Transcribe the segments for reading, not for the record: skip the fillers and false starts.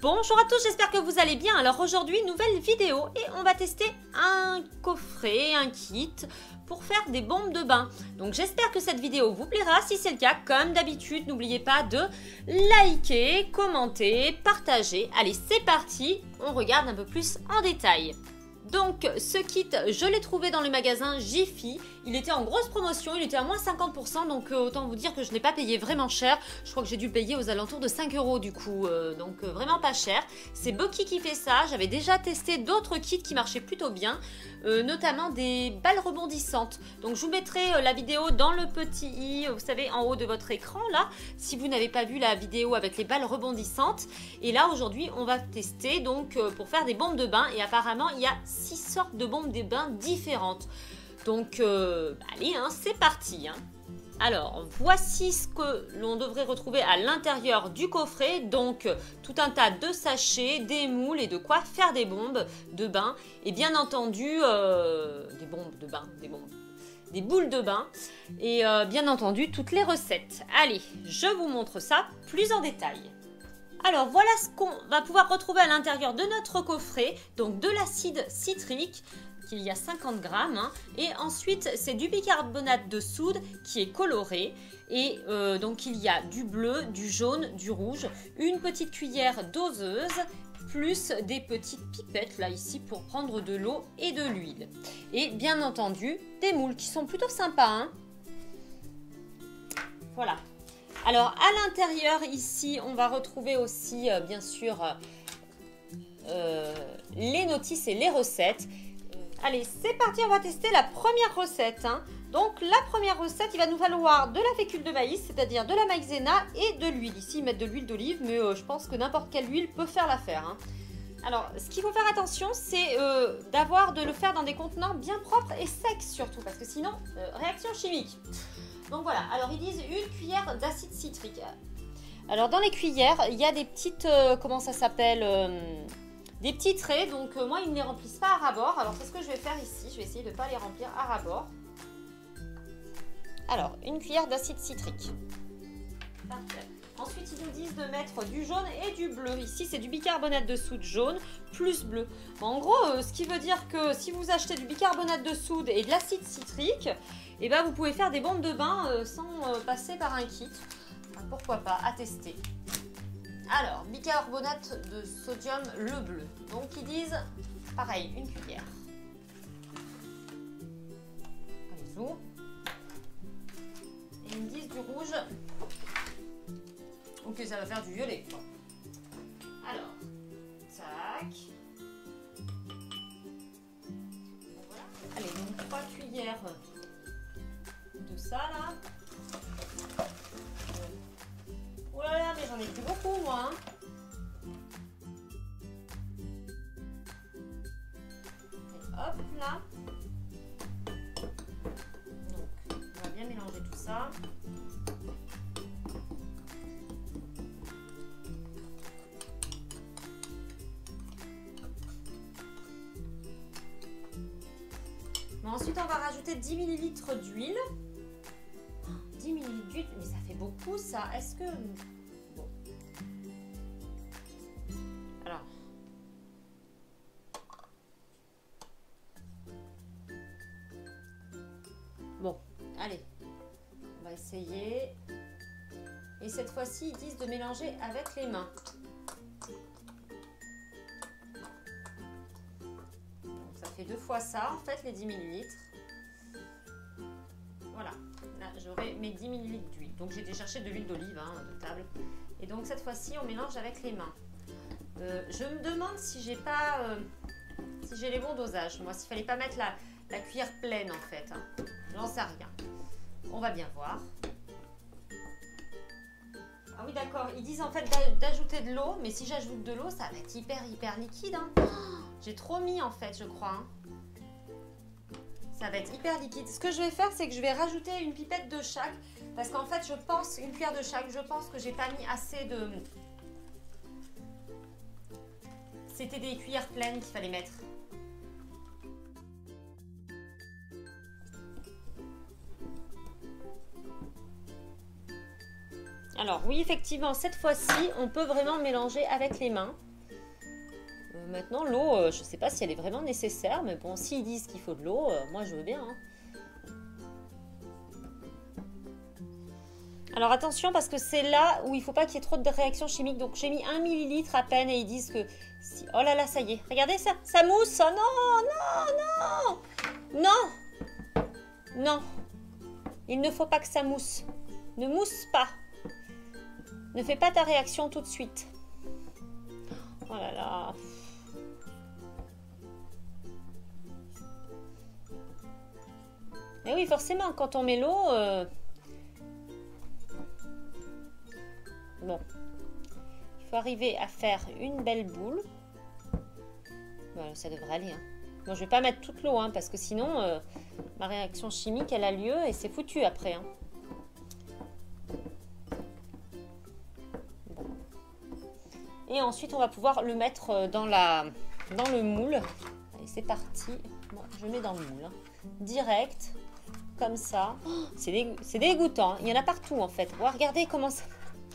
Bonjour à tous, j'espère que vous allez bien. Alors aujourd'hui, nouvelle vidéo et on va tester un coffret, un kit pour faire des bombes de bain. Donc j'espère que cette vidéo vous plaira. Si c'est le cas, comme d'habitude, n'oubliez pas de liker, commenter, partager. Allez, c'est parti, on regarde un peu plus en détail. Donc ce kit, je l'ai trouvé dans le magasin Jiffy. Il était en grosse promotion, il était à moins 50%, donc autant vous dire que je n'ai pas payé vraiment cher. Je crois que j'ai dû le payer aux alentours de 5 € du coup, donc vraiment pas cher. C'est Bucky qui fait ça. J'avais déjà testé d'autres kits qui marchaient plutôt bien, notamment des balles rebondissantes. Donc je vous mettrai la vidéo dans le petit i, vous savez, en haut de votre écran là, si vous n'avez pas vu la vidéo avec les balles rebondissantes. Et là aujourd'hui on va tester donc pour faire des bombes de bain, et apparemment il y a 6 sortes de bombes de bain différentes. Donc allez, hein, c'est parti. Hein. Alors, voici ce que l'on devrait retrouver à l'intérieur du coffret. Donc, tout un tas de sachets, des moules et de quoi faire des bombes de bain. Et bien entendu, des bombes de bain, des boules de bain. Et bien entendu, toutes les recettes. Allez, je vous montre ça plus en détail. Alors, voilà ce qu'on va pouvoir retrouver à l'intérieur de notre coffret. Donc, de l'acide citrique. Il y a 50 grammes, hein. Et ensuite c'est du bicarbonate de soude qui est coloré, et donc il y a du bleu, du jaune, du rouge, une petite cuillère doseuse, plus des petites pipettes là ici pour prendre de l'eau et de l'huile, et bien entendu des moules qui sont plutôt sympas, hein. Voilà. Alors à l'intérieur ici on va retrouver aussi bien sûr les notices et les recettes. Allez, c'est parti, on va tester la première recette. Hein. Donc, la première recette, il va nous falloir de la fécule de maïs, c'est-à-dire de la maïzena et de l'huile. Ici, ils mettent de l'huile d'olive, mais je pense que n'importe quelle huile peut faire l'affaire. Hein. Alors, ce qu'il faut faire attention, c'est de le faire dans des contenants bien propres et secs surtout, parce que sinon, réaction chimique. Donc voilà, alors ils disent une cuillère d'acide citrique. Alors, dans les cuillères, il y a des petites, comment ça s'appelle des petits traits, donc moi ils ne les remplissent pas à ras-bord. Alors c'est ce que je vais faire ici, je vais essayer de ne pas les remplir à ras-bord. Alors, une cuillère d'acide citrique. Parfait. Ensuite ils nous disent de mettre du jaune et du bleu. Ici c'est du bicarbonate de soude jaune plus bleu. Bon, en gros, ce qui veut dire que si vous achetez du bicarbonate de soude et de l'acide citrique, et ben, vous pouvez faire des bombes de bain sans passer par un kit. Ben, pourquoi pas, à tester. Alors, bicarbonate de sodium, le bleu. Donc, ils disent, pareil, une cuillère. Et ils me disent du rouge. Ok, ça va faire du violet, quoi. Alors, tac. Voilà. Allez, donc 3 cuillères de ça, là. Oh là là, mais j'en ai plus beaucoup, moi. Hein. Et hop, là. Donc, on va bien mélanger tout ça. Bon, ensuite, on va rajouter 10 ml d'huile. 10 ml d'huile, mais ça fait beaucoup ça. Est-ce que... Bon. Alors. Bon, allez. On va essayer. Et cette fois-ci, ils disent de mélanger avec les mains. Donc ça fait 2 fois ça, en fait, les 10 ml. Voilà. Là, j'aurai mes 10 ml d'huile. Donc, j'ai été chercher de l'huile d'olive de table. Et donc, cette fois-ci, on mélange avec les mains. Je me demande si j'ai pas... si j'ai les bons dosages. Moi, s'il fallait pas mettre la cuillère pleine, en fait. Hein. J'en sais rien. On va bien voir. Ah oui, d'accord. Ils disent, en fait, d'ajouter de l'eau. Mais si j'ajoute de l'eau, ça va être hyper liquide. Hein. Oh, j'ai trop mis, en fait, je crois. Hein. Ça va être hyper liquide. Ce que je vais faire, c'est que je vais rajouter une pipette de chaque. Parce qu'en fait, je pense, une cuillère de chaque, je pense que j'ai pas mis assez de... C'était des cuillères pleines qu'il fallait mettre. Alors oui, effectivement, cette fois-ci, on peut vraiment mélanger avec les mains. Maintenant, l'eau, je ne sais pas si elle est vraiment nécessaire, mais bon, s'ils disent qu'il faut de l'eau, moi je veux bien. Hein. Alors attention, parce que c'est là où il ne faut pas qu'il y ait trop de réactions chimiques. Donc j'ai mis 1 millilitre à peine et ils disent que... Si... Oh là là, ça y est. Regardez ça, ça mousse. Oh non, non, non. Non. Non. Il ne faut pas que ça mousse. Ne mousse pas. Ne fais pas ta réaction tout de suite. Oh là là. Et oui, forcément, quand on met l'eau... Bon. Il faut arriver à faire une belle boule. Voilà, ça devrait aller. Hein. Bon, je vais pas mettre toute l'eau, hein, parce que sinon, ma réaction chimique, elle a lieu et c'est foutu après. Hein. Bon. Et ensuite, on va pouvoir le mettre dans le moule. Allez, c'est parti. Bon, je mets dans le moule. Hein. Direct. Comme ça. Oh, c'est dégoûtant. Il y en a partout en fait. Oh, regardez comment ça...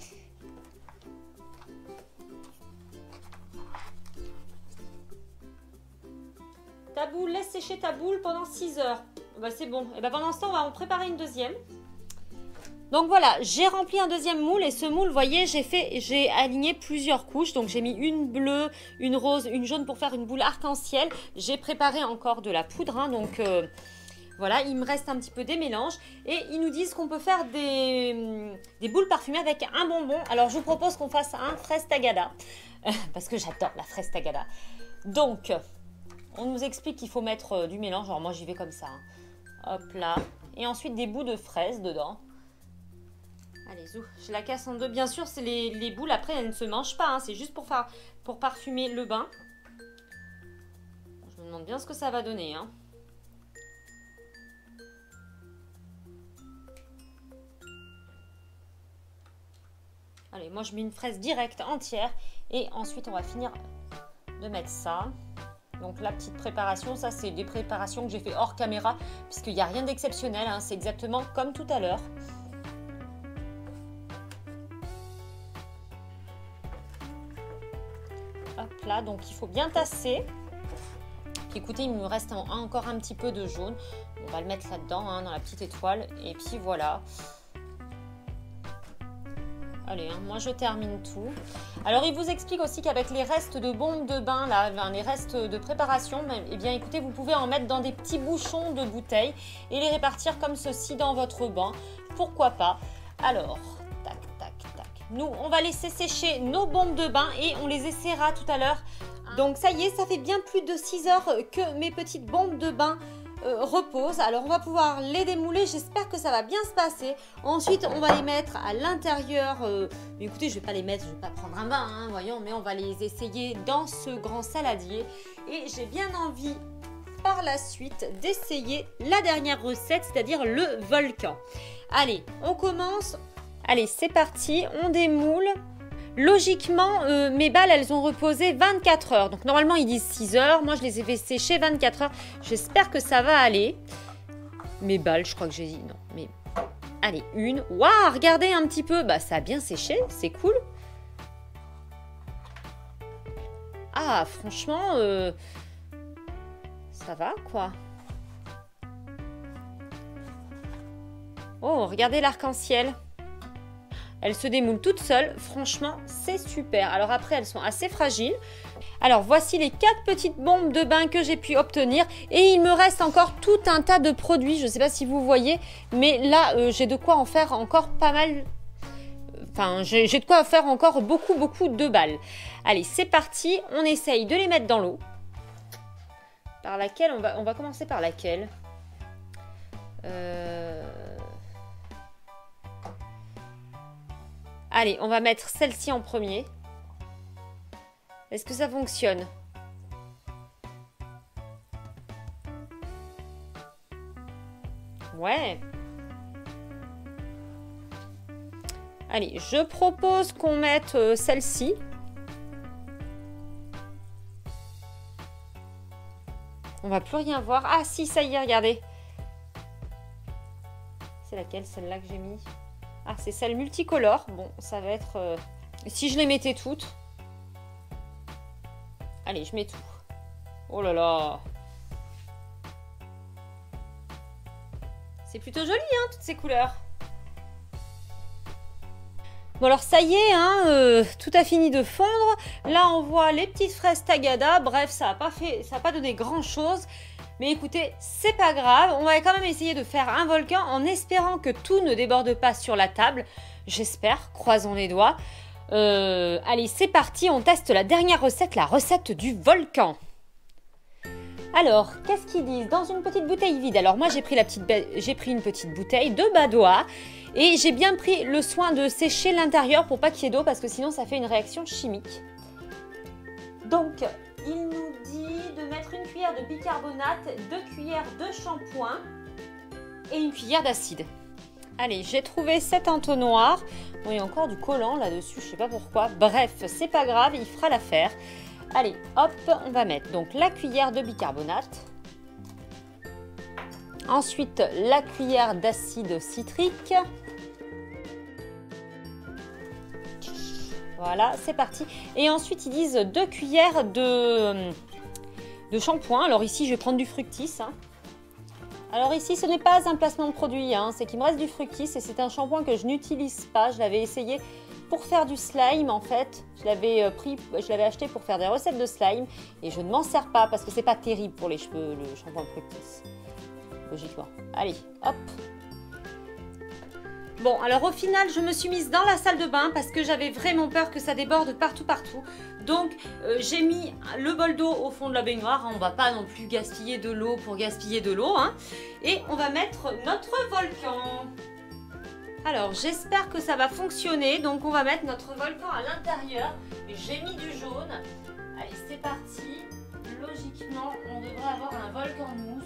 Ta boule, laisse sécher ta boule pendant 6 heures. Bah, c'est bon. Et bah, pendant ce temps, on va en préparer une deuxième. Donc voilà, j'ai rempli un deuxième moule. Et ce moule, vous voyez, j'ai aligné plusieurs couches. Donc j'ai mis une bleue, une rose, une jaune pour faire une boule arc-en-ciel. J'ai préparé encore de la poudre. Hein, donc... voilà, il me reste un petit peu des mélanges et ils nous disent qu'on peut faire des boules parfumées avec un bonbon. Alors, je vous propose qu'on fasse un fraise tagada parce que j'adore la fraise tagada. Donc, on nous explique qu'il faut mettre du mélange. Alors, moi, j'y vais comme ça. Hein. Hop là. Et ensuite, des bouts de fraises dedans. Allez, zou, je la casse en deux. Bien sûr, c'est les boules, après, elles ne se mangent pas. Hein. C'est juste pour parfumer le bain. Je me demande bien ce que ça va donner. Hein. Allez, moi je mets une fraise directe entière et ensuite on va finir de mettre ça. Donc la petite préparation, ça c'est des préparations que j'ai fait hors caméra puisqu'il n'y a rien d'exceptionnel, hein, c'est exactement comme tout à l'heure. Hop là, donc il faut bien tasser. Puis écoutez, il me reste encore un petit peu de jaune. On va le mettre là-dedans, hein, dans la petite étoile. Et puis voilà. Allez, hein, moi je termine tout. Alors il vous explique aussi qu'avec les restes de bombes de bain, là, les restes de préparation, eh bien écoutez, vous pouvez en mettre dans des petits bouchons de bouteilles et les répartir comme ceci dans votre bain. Pourquoi pas? Alors, tac, tac, tac. Nous, on va laisser sécher nos bombes de bain et on les essaiera tout à l'heure. Donc ça y est, ça fait bien plus de 6 heures que mes petites bombes de bain repose. Alors on va pouvoir les démouler, j'espère que ça va bien se passer. Ensuite on va les mettre à l'intérieur, écoutez, je vais pas les mettre, je vais pas prendre un bain, hein, voyons, mais on va les essayer dans ce grand saladier et j'ai bien envie par la suite d'essayer la dernière recette, c'est-à-dire le volcan. Allez, on commence. Allez, c'est parti, on démoule. Logiquement, mes balles, elles ont reposé 24 heures. Donc, normalement, ils disent 6 heures. Moi, je les ai fait sécher 24 heures. J'espère que ça va aller. Mes balles, je crois que j'ai dit non. Mais allez, une. Waouh, regardez un petit peu. Bah, ça a bien séché. C'est cool. Ah, franchement, ça va, quoi. Oh, regardez l'arc-en-ciel. Elles se démoulent toutes seules. Franchement, c'est super. Alors après, elles sont assez fragiles. Alors, voici les 4 petites bombes de bain que j'ai pu obtenir. Et il me reste encore tout un tas de produits. Je ne sais pas si vous voyez. Mais là, j'ai de quoi en faire encore pas mal. Enfin, j'ai de quoi faire encore beaucoup de balles. Allez, c'est parti. On essaye de les mettre dans l'eau. Par laquelle on va commencer par laquelle Allez, on va mettre celle-ci en premier. Est-ce que ça fonctionne? Ouais. Allez, je propose qu'on mette celle-ci. On va plus rien voir. Ah si, ça y est, regardez. C'est laquelle, celle-là que j'ai mis? Ah, c'est celle multicolore. Bon, ça va être... si je les mettais toutes. Allez, je mets tout. Oh là là. C'est plutôt joli, hein, toutes ces couleurs. Bon alors ça y est, hein, tout a fini de fondre. Là on voit les petites fraises tagada. Bref, ça n'a pas donné grand chose. Mais écoutez, c'est pas grave. On va quand même essayer de faire un volcan en espérant que tout ne déborde pas sur la table. J'espère, croisons les doigts. Allez, c'est parti, on teste la dernière recette, la recette du volcan. Alors, qu'est-ce qu'ils disent? Dans une petite bouteille vide. Alors moi j'ai pris une petite bouteille de badois. Et j'ai bien pris le soin de sécher l'intérieur pour pas qu'il y ait d'eau parce que sinon ça fait une réaction chimique. Donc, il nous dit de mettre une cuillère de bicarbonate, 2 cuillères de shampoing et une cuillère d'acide. Allez, j'ai trouvé cet entonnoir. Bon, il y a encore du collant là-dessus, je sais pas pourquoi. Bref, c'est pas grave, il fera l'affaire. Allez, hop, on va mettre donc la cuillère de bicarbonate. Ensuite, la cuillère d'acide citrique. Voilà, c'est parti. Et ensuite, ils disent 2 cuillères de shampoing. Alors ici, je vais prendre du Fructis. Hein. Alors ici, ce n'est pas un placement de produit. Hein. C'est qu'il me reste du Fructis et c'est un shampoing que je n'utilise pas. Je l'avais essayé pour faire du slime en fait. Je l'avais acheté pour faire des recettes de slime. Et je ne m'en sers pas parce que c'est pas terrible pour les cheveux, le shampoing Fructis. Logiquement. Allez, hop. Bon, alors au final, je me suis mise dans la salle de bain parce que j'avais vraiment peur que ça déborde partout. Donc, j'ai mis le bol d'eau au fond de la baignoire. On ne va pas non plus gaspiller de l'eau pour gaspiller de l'eau. Hein. Et on va mettre notre volcan. Alors, j'espère que ça va fonctionner. Donc, on va mettre notre volcan à l'intérieur. J'ai mis du jaune. Allez, c'est parti. Logiquement, on devrait avoir un volcan mousse.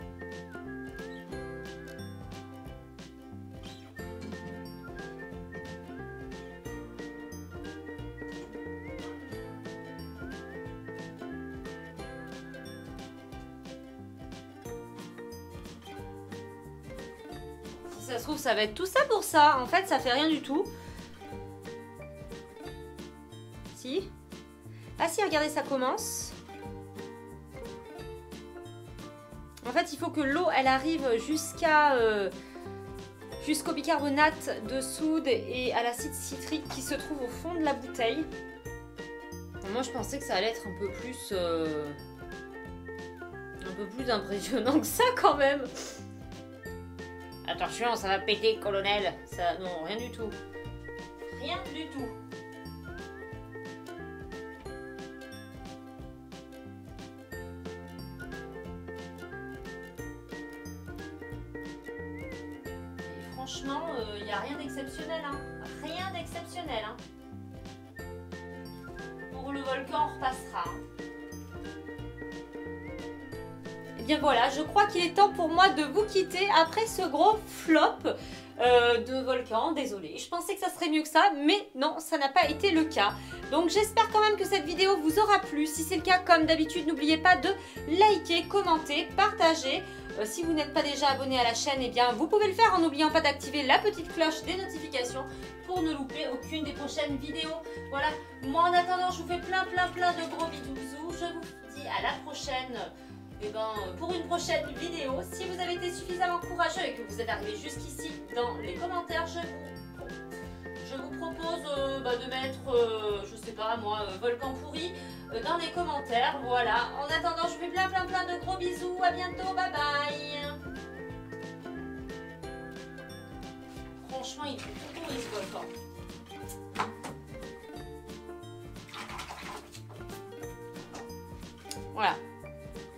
Ça se trouve, ça va être tout ça pour ça. En fait, ça fait rien du tout. Si. Ah si, regardez, ça commence. En fait, il faut que l'eau, elle arrive jusqu'au bicarbonate de soude et à l'acide citrique qui se trouve au fond de la bouteille. Moi, je pensais que ça allait être un peu plus impressionnant que ça quand même. Attention, ça va péter, colonel. Ça, non, rien du tout. Rien du tout. Et franchement, il n'y a rien d'exceptionnel. Hein. Rien d'exceptionnel. Hein. Pour le volcan, on repassera. Et bien voilà, je crois qu'il est temps pour moi de vous quitter après ce gros flop de volcan. Désolée, je pensais que ça serait mieux que ça, mais non, ça n'a pas été le cas. Donc j'espère quand même que cette vidéo vous aura plu. Si c'est le cas, comme d'habitude, n'oubliez pas de liker, commenter, partager. Si vous n'êtes pas déjà abonné à la chaîne, eh bien vous pouvez le faire en n'oubliant pas d'activer la petite cloche des notifications pour ne louper aucune des prochaines vidéos. Voilà, moi en attendant, je vous fais plein de gros bisous. Je vous dis à la prochaine. Pour une prochaine vidéo. Si vous avez été suffisamment courageux et que vous êtes arrivé jusqu'ici dans les commentaires, je vous propose de mettre, je sais pas moi, volcan pourri dans les commentaires. Voilà. En attendant, je vous fais plein de gros bisous. À bientôt. Bye bye. Franchement, il est tout pourri ce volcan. Voilà.